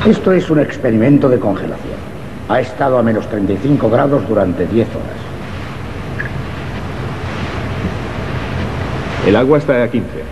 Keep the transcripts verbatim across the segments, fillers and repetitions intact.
Esto es un experimento de congelación. Ha estado a menos treinta y cinco grados durante diez horas. El agua está a quince.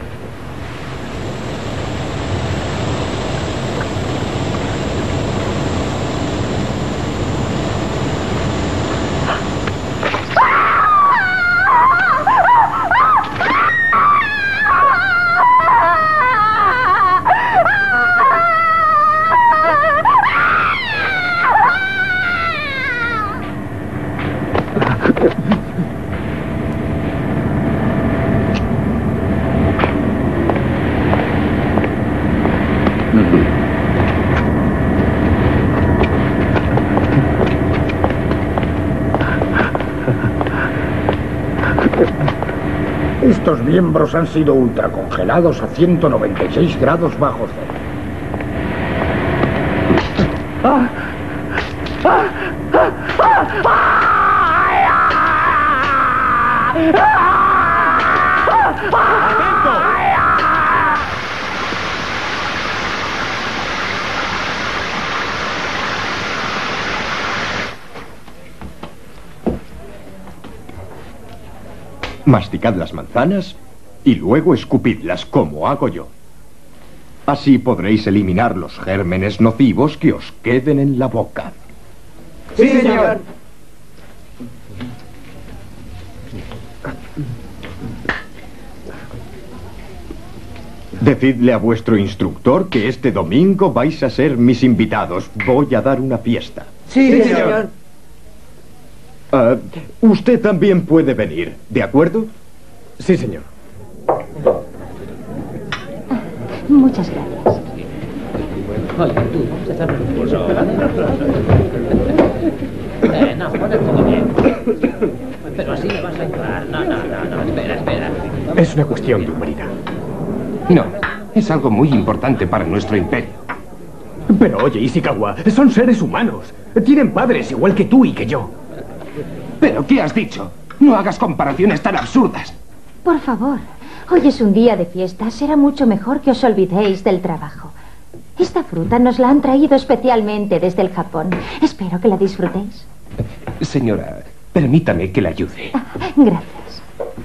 Estos miembros han sido ultracongelados a ciento noventa y seis grados bajo cero. ¡Ah! ¡Ah! ¡Ah! Masticad las manzanas y luego escupidlas como hago yo. Así podréis eliminar los gérmenes nocivos que os queden en la boca. ¡Sí, señor! Decidle a vuestro instructor que este domingo vais a ser mis invitados. Voy a dar una fiesta. ¡Sí, sí señor! Uh, usted también puede venir, ¿de acuerdo? Sí, señor. Muchas gracias. Oye, tú, vamos a echar un pulso. Eh, no, pone todo bien. Pero así le vas a ayudar. No, no, no, no, espera, espera. Es una cuestión de humanidad. No, es algo muy importante para nuestro imperio. Pero oye, Ishikawa, son seres humanos. Tienen padres igual que tú y que yo. ¿Pero qué has dicho? No hagas comparaciones tan absurdas. Por favor, hoy es un día de fiesta. Será mucho mejor que os olvidéis del trabajo. Esta fruta nos la han traído especialmente desde el Japón. Espero que la disfrutéis. Señora, permítame que la ayude. Ah, gracias.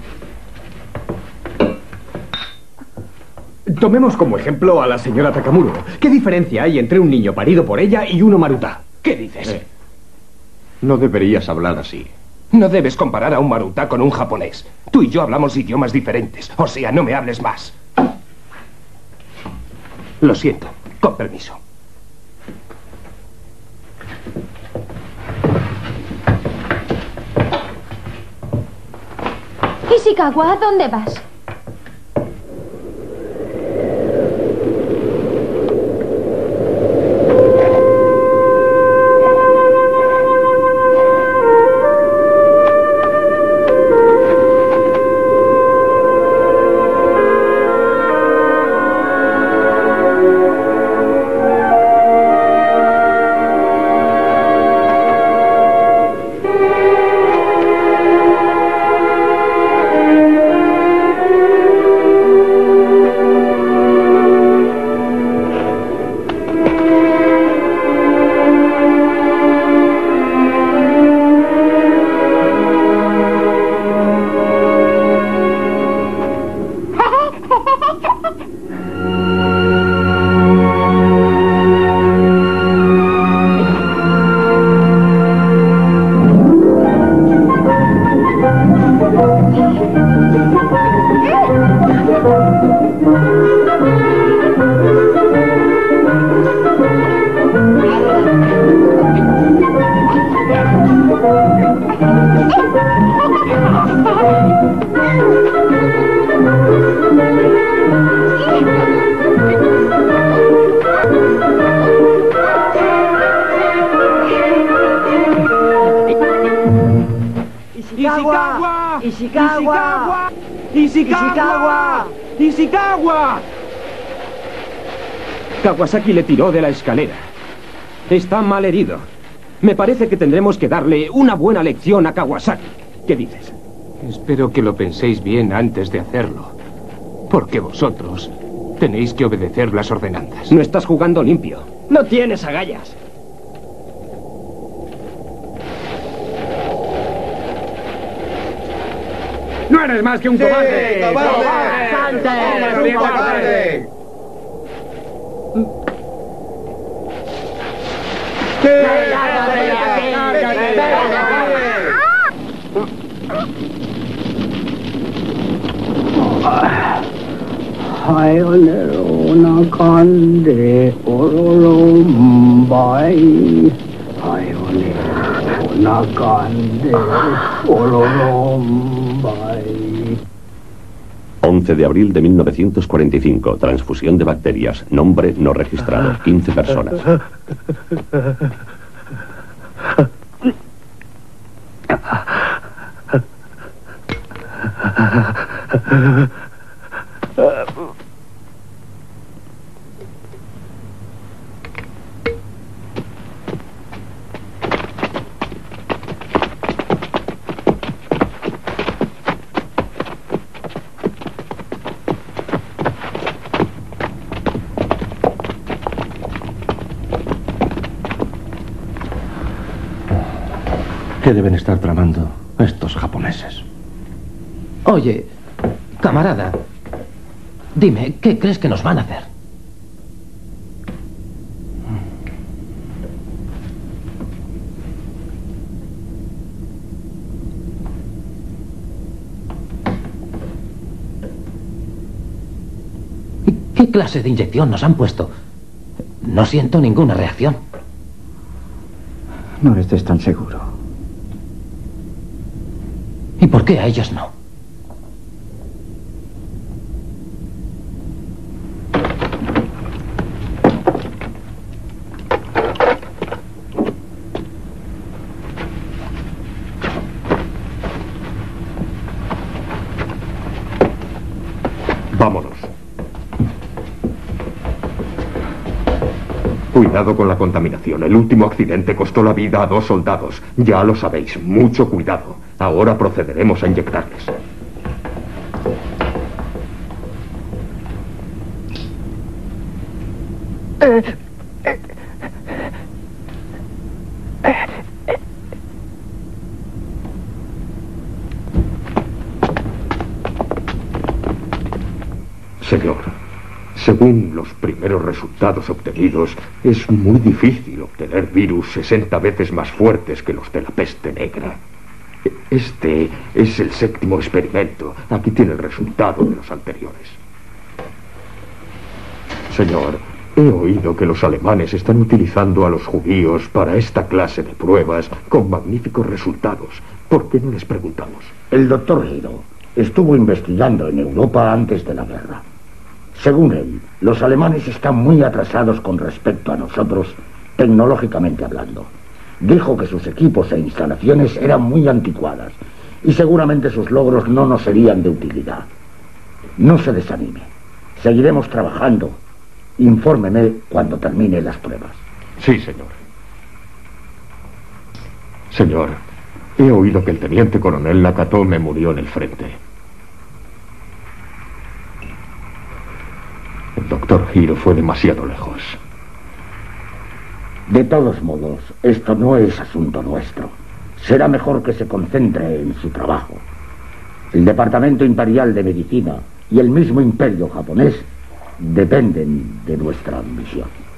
Tomemos como ejemplo a la señora Takamuro. ¿Qué diferencia hay entre un niño parido por ella y uno maruta? ¿Qué dices? Eh, no deberías hablar así. No debes comparar a un maruta con un japonés. Tú y yo hablamos idiomas diferentes. O sea, no me hables más. Lo siento. Con permiso. Ishikawa, ¿a dónde vas? ¡Ishikawa! ¡Ishikawa! ¡Ishikawa! ¡Ishikawa! Kawasaki le tiró de la escalera. Está mal herido. Me parece que tendremos que darle una buena lección a Kawasaki. ¿Qué dices? Espero que lo penséis bien antes de hacerlo. Porque vosotros Tenéis que obedecer las ordenanzas. No estás jugando limpio. No tienes agallas. ¡No eres más que un cobarde! ¡Cobarde! ¡Salte! ¡Es un cobarde! Hayolerona kande orolombai. Hayolerona kande orolombai. once de abril de mil novecientos cuarenta y cinco. Transfusión de bacterias. Nombre no registrado. quince personas. ¿Qué deben estar tramando estos japoneses? Oye, camarada, dime, ¿qué crees que nos van a hacer? ¿Qué clase de inyección nos han puesto? No siento ninguna reacción. No estés tan seguro. ¿Y por qué a ellos no? Vámonos. Cuidado con la contaminación. El último accidente costó la vida a dos soldados. Ya lo sabéis. Mucho cuidado. Ahora procederemos a inyectarles. Señor, según los primeros resultados obtenidos, es muy difícil obtener virus sesenta veces más fuertes que los de la peste negra. Este es el séptimo experimento. Aquí tiene el resultado de los anteriores. Señor, he oído que los alemanes están utilizando a los judíos para esta clase de pruebas con magníficos resultados. ¿Por qué no les preguntamos? El doctor Hiro estuvo investigando en Europa antes de la guerra. Según él, los alemanes están muy atrasados con respecto a nosotros, tecnológicamente hablando. Dijo que sus equipos e instalaciones eran muy anticuadas y seguramente sus logros no nos serían de utilidad. No se desanime. Seguiremos trabajando. Infórmeme cuando termine las pruebas. Sí, señor. Señor, he oído que el teniente coronel Nakatome murió en el frente. El doctor Hiro fue demasiado lejos. De todos modos, esto no es asunto nuestro. Será mejor que se concentre en su trabajo. El Departamento Imperial de Medicina y el mismo Imperio japonés dependen de nuestra misión.